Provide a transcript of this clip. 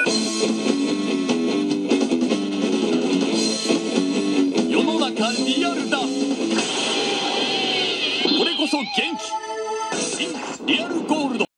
世の中リアルだ。これこそ元気。新リアルゴールド。